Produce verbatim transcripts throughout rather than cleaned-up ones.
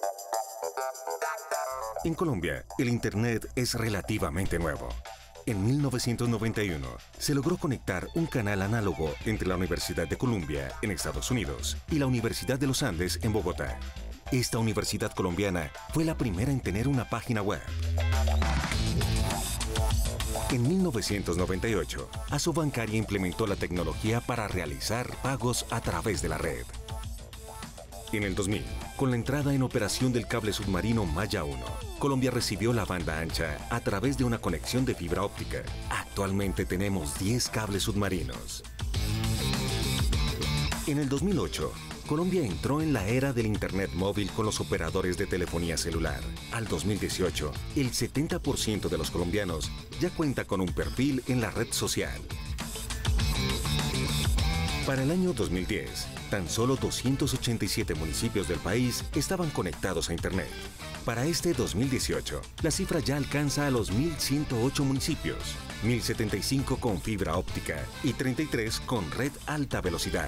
En Colombia, el Internet es relativamente nuevo. En mil novecientos noventa y uno, se logró conectar un canal análogo entre la Universidad de Columbia, en Estados Unidos, y la Universidad de los Andes, en Bogotá. Esta universidad colombiana fue la primera en tener una página web. En mil novecientos noventa y ocho, Asobancaria implementó la tecnología para realizar pagos a través de la red. En el dos mil, con la entrada en operación del cable submarino Maya uno, Colombia recibió la banda ancha a través de una conexión de fibra óptica. Actualmente tenemos diez cables submarinos. En el dos mil ocho, Colombia entró en la era del Internet móvil con los operadores de telefonía celular. Al dos mil dieciocho, el setenta por ciento de los colombianos ya cuenta con un perfil en la red social. Para el año dos mil diez, tan solo doscientos ochenta y siete municipios del país estaban conectados a Internet. Para este dos mil dieciocho, la cifra ya alcanza a los mil ciento ocho municipios, mil setenta y cinco con fibra óptica y treinta y tres con red alta velocidad.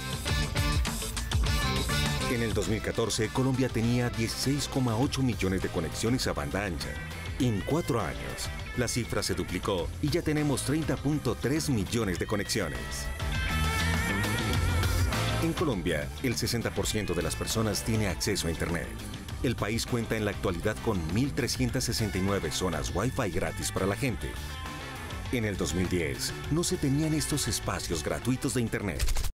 En el dos mil catorce, Colombia tenía dieciséis coma ocho millones de conexiones a banda ancha. En cuatro años, la cifra se duplicó y ya tenemos treinta punto tres millones de conexiones. En Colombia, el sesenta por ciento de las personas tiene acceso a Internet. El país cuenta en la actualidad con mil trescientas sesenta y nueve zonas Wi-Fi gratis para la gente. En el dos mil diez, no se tenían estos espacios gratuitos de Internet.